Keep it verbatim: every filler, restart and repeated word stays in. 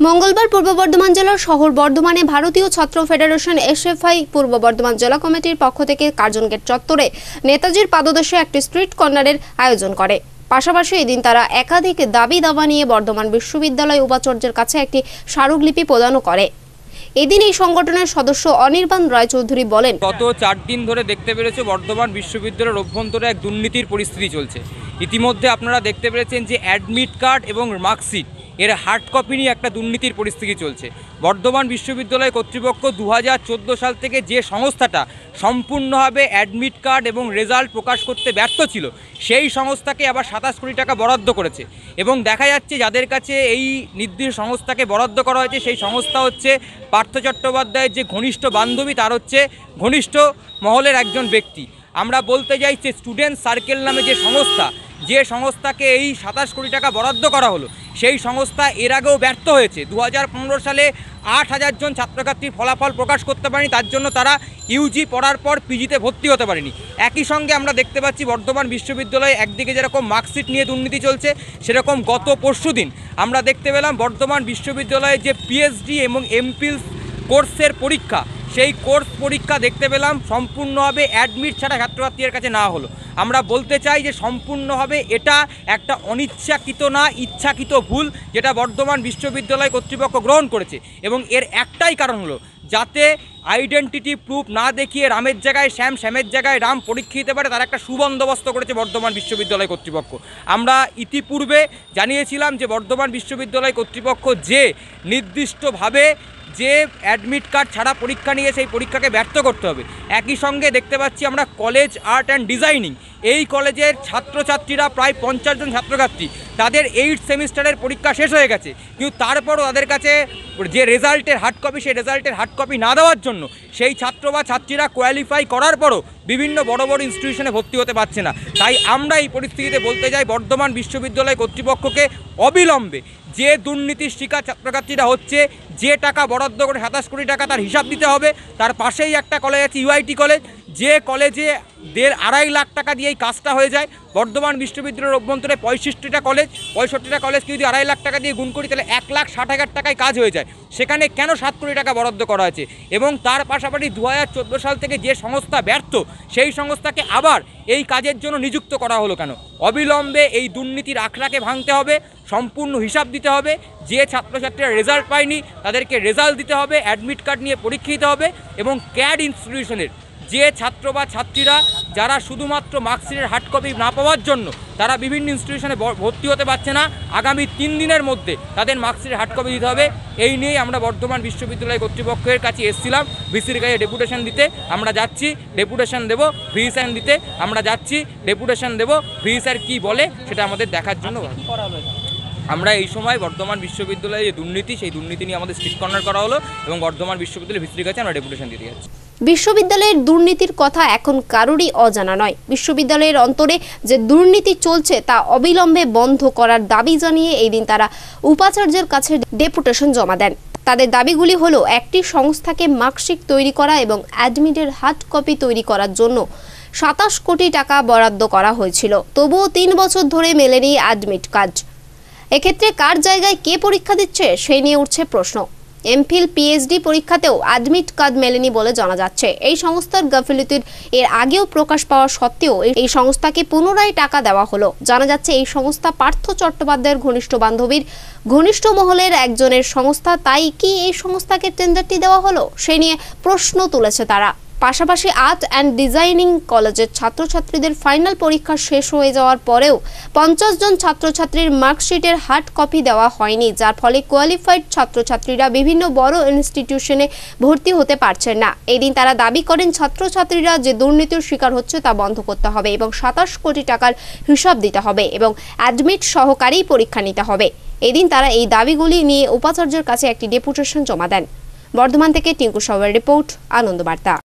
মঙ্গলবার পূর্ব বর্ধমান জেলার শহর বর্ধমানে ভারতীয় ছাত্র ফেডারেশন এসএফআই পূর্ব বর্ধমান জেলা কমিটির পক্ষ থেকে কার্জন গেট চত্বরে নেতাজির পাদদেশে একটি স্ট্রিট কর্নারের আয়োজন করে। পাশাপাশি এদিন তারা একাধিক দাবি দাবা নিয়ে বর্ধমান বিশ্ববিদ্যালয় উপাচার্যের কাছে একটি স্মারকলিপি প্রদানও করে। এদিন এই সংগঠনের সদস্য অনির্বাণ রায়চৌধুরী বলেন, গত চার দিন ধরে দেখতে পেরেছে বর্ধমান বিশ্ববিদ্যালয়ের অভ্যন্তরে এক দুর্নীতির পরিস্থিতি চলছে। ইতিমধ্যে আপনারা দেখতে পেরেছেন যে অ্যাডমিট কার্ড এবং মার্কশিট এর হার্ড কপি নিয়ে একটা দুর্নীতির পরিস্থিতি চলছে। বর্ধমান বিশ্ববিদ্যালয় কর্তৃপক্ষ দু হাজার চোদ্দো সাল থেকে যে সংস্থাটা সম্পূর্ণভাবে অ্যাডমিট কার্ড এবং রেজাল্ট প্রকাশ করতে ব্যর্থ ছিল, সেই সংস্থাকে আবার সাতাশ কোটি টাকা বরাদ্দ করেছে। এবং দেখা যাচ্ছে যাদের কাছে এই নির্দিষ্ট সংস্থাকে বরাদ্দ করা হয়েছে, সেই সংস্থা হচ্ছে পার্থ চট্টোপাধ্যায়ের যে ঘনিষ্ঠ বান্ধবী, তার হচ্ছে ঘনিষ্ঠ মহলের একজন ব্যক্তি। আমরা বলতে চাই যে স্টুডেন্ট সার্কেল নামে যে সংস্থা, যে সংস্থাকে এই সাতাশ কোটি টাকা বরাদ্দ করা হলো, সেই সংস্থা এর আগেও ব্যর্থ হয়েছে। দু হাজার পনেরো সালে আট হাজার জন ছাত্রছাত্রীর ফলাফল প্রকাশ করতে পারেনি, তার জন্য তারা ইউজি পড়ার পর পিজিতে ভর্তি হতে পারেনি। একই সঙ্গে আমরা দেখতে পাচ্ছি বর্ধমান বিশ্ববিদ্যালয়ে একদিকে যেরকম মার্কশিট নিয়ে দুর্নীতি চলছে, সেরকম গত পরশু দিন আমরা দেখতে পেলাম বর্ধমান বিশ্ববিদ্যালয়ে যে পিএইচডি এবং এমফিল কোর্সের পরীক্ষা, সেই কোর্স পরীক্ষা দেখতে পেলাম সম্পূর্ণভাবে অ্যাডমিট ছাড়া ছাত্রছাত্রীদের কাছে না হলো। আমরা বলতে চাই যে সম্পূর্ণভাবে এটা একটা অনিচ্ছাকৃত না ইচ্ছাকৃত ভুল, যেটা বর্ধমান বিশ্ববিদ্যালয় কর্তৃপক্ষ গ্রহণ করেছে। এবং এর একটাই কারণ হলো যাতে আইডেন্টিটি প্রুফ না দেখিয়ে রামের জায়গায় শ্যাম, শ্যামের জায়গায় রাম পরীক্ষা দিতে পারে, তার একটা সুবন্দোবস্ত করেছে বর্ধমান বিশ্ববিদ্যালয় কর্তৃপক্ষ। আমরা ইতিপূর্বে জানিয়েছিলাম যে বর্ধমান বিশ্ববিদ্যালয় কর্তৃপক্ষ যে নির্দিষ্টভাবে যে অ্যাডমিট কার্ড ছাড়া পরীক্ষা নিয়ে সেই পরীক্ষাকে ব্যর্থ করতে হবে। একই সঙ্গে দেখতে পাচ্ছি আমরা কলেজ আর্ট অ্যান্ড ডিজাইনিং, এই কলেজের ছাত্রছাত্রীরা প্রায় পঞ্চাশ জন ছাত্রছাত্রী, তাদের এইট সেমিস্টারের পরীক্ষা শেষ হয়ে গেছে, কিন্তু তারপরও তাদের কাছে যে রেজাল্টের হার্ড কপি, সেই রেজাল্টের হার্ড কপি না দেওয়ার জন্য সেই ছাত্র বা ছাত্রীরা কোয়ালিফাই করার পরও বিভিন্ন বড় বড় ইনস্টিটিউশনে ভর্তি হতে পারছে না। তাই আমরা এই পরিস্থিতিতে বলতে চাই বর্ধমান বিশ্ববিদ্যালয় কর্তৃপক্ষকে অবিলম্বে যে দুর্নীতির শিকার ছাত্রছাত্রীরা হচ্ছে, যে টাকা বরাদ্দ করে সাতাশ কোটি টাকা, তার হিসাব দিতে হবে। তার পাশেই একটা কলেজ আছে ইউআইটি কলেজ, যে কলেজে দেড় আড়াই লাখ টাকা দিয়ে এই কাজটা হয়ে যায়। বর্ধমান বিশ্ববিদ্যালয়ের অভ্যন্তরে পঁয়ষট্টিটা কলেজ, পঁয়ষট্টিটা কলেজকে যদি আড়াই লাখ টাকা দিয়ে গুণ করি, তাহলে এক লাখ ষাট হাজার টাকায় কাজ হয়ে যায়। সেখানে কেন সাত কোটি টাকা বরাদ্দ করা হয়েছে? এবং তার পাশাপাশি দু হাজার চোদ্দো সাল থেকে যে সংস্থা ব্যর্থ, সেই সংস্থাকে আবার এই কাজের জন্য নিযুক্ত করা হলো কেন? অবিলম্বে এই দুর্নীতির আখড়াকে ভাঙতে হবে, সম্পূর্ণ হিসাব দিতে হবে। যে ছাত্রছাত্রীরা রেজাল্ট পায়নি তাদেরকে রেজাল্ট দিতে হবে, অ্যাডমিট কার্ড নিয়ে পরীক্ষা দিতে হবে। এবং ক্যাড ইনস্টিটিউশনের যে ছাত্র বা ছাত্রীরা যারা শুধুমাত্র মার্কশিটের হার্ড কপি না পাওয়ার জন্য তারা বিভিন্ন ইনস্টিটিউশনে ভর্তি হতে পারছে না, আগামী তিন দিনের মধ্যে তাদের মার্কশিটের হার্ড কপি দিতে হবে। এই নিয়েই আমরা বর্ধমান বিশ্ববিদ্যালয় কর্তৃপক্ষের কাছে এসেছিলাম ভিসির কাছে ডেপুটেশন দিতে। আমরা যাচ্ছি, ডেপুটেশন দেব, ভি স্যার দিতে আমরা যাচ্ছি, ডেপুটেশন দেব, ভি স্যার কী বলে সেটা আমাদের দেখার জন্য করা হলো। আমরা এই সময় বর্ধমান বিশ্ববিদ্যালয়ে যে দুর্নীতি, সেই দুর্নীতি নিয়ে আমাদের স্ট্রিট কর্নার করা হলো এবং বর্ধমান বিশ্ববিদ্যালয়ের ভিসির কাছে আমরা ডেপুটেশন দিতে যাচ্ছি। বিশ্ববিদ্যালয়ের দুর্নীতির কথা এখন কারোরই অজানা নয়। বিশ্ববিদ্যালয়ের অন্তরে যে দুর্নীতি চলছে তা অবিলম্বে বন্ধ করার দাবি জানিয়ে এই দিন তারা উপাচার্যের কাছে ডেপুটেশন জমা দেন। তাদের দাবিগুলি হলো, একটি সংস্থাকে মার্কশিট তৈরি করা এবং অ্যাডমিটের হার্ড কপি তৈরি করার জন্য সাতাশ কোটি টাকা বরাদ্দ করা হয়েছিল, তবুও তিন বছর ধরে মেলেনি অ্যাডমিট কার্ড। এক্ষেত্রে কার জায়গায় কে পরীক্ষা দিচ্ছে সেই নিয়ে উঠছে প্রশ্ন। এমফিল পিএইচডি পরীক্ষাতেও অ্যাডমিট কার্ড মেলেনি বলে জানা যাচ্ছে। এই সংস্থার গাফিলতির এর আগেও প্রকাশ পাওয়া সত্ত্বেও এই সংস্থাকে পুনরায় টাকা দেওয়া হলো। জানা যাচ্ছে এই সংস্থা পার্থ চট্টোপাধ্যায়ের ঘনিষ্ঠ বান্ধবীর ঘনিষ্ঠ মহলের একজনের সংস্থা। তাই কি এই সংস্থাকে টেন্ডারটি দেওয়া হলো সে নিয়ে প্রশ্ন তুলেছে তারা। পাশাপাশি আর্ট অ্যান্ড ডিজাইনিং কলেজের ছাত্রছাত্রীদের ফাইনাল পরীক্ষা শেষ হয়ে যাওয়ার পরেও পঞ্চাশ জন ছাত্রছাত্রীর মার্কশিটের হার্ড কপি দেওয়া হয়নি, যার ফলে কোয়ালিফাইড ছাত্রছাত্রীরা বিভিন্ন বড় ইনস্টিটিউশনে ভর্তি হতে পারছেন না। এদিন তারা দাবি করেন ছাত্রছাত্রীরা যে দুর্নীতির শিকার হচ্ছে তা বন্ধ করতে হবে এবং সাতাশ কোটি টাকার হিসাব দিতে হবে এবং অ্যাডমিট সহকারেই পরীক্ষা নিতে হবে। এদিন তারা এই দাবিগুলি নিয়ে উপাচার্যের কাছে একটি ডেপুটেশন জমা দেন। বর্ধমান থেকে টিঙ্কু সাউয়ের রিপোর্ট, আনন্দ বার্তা।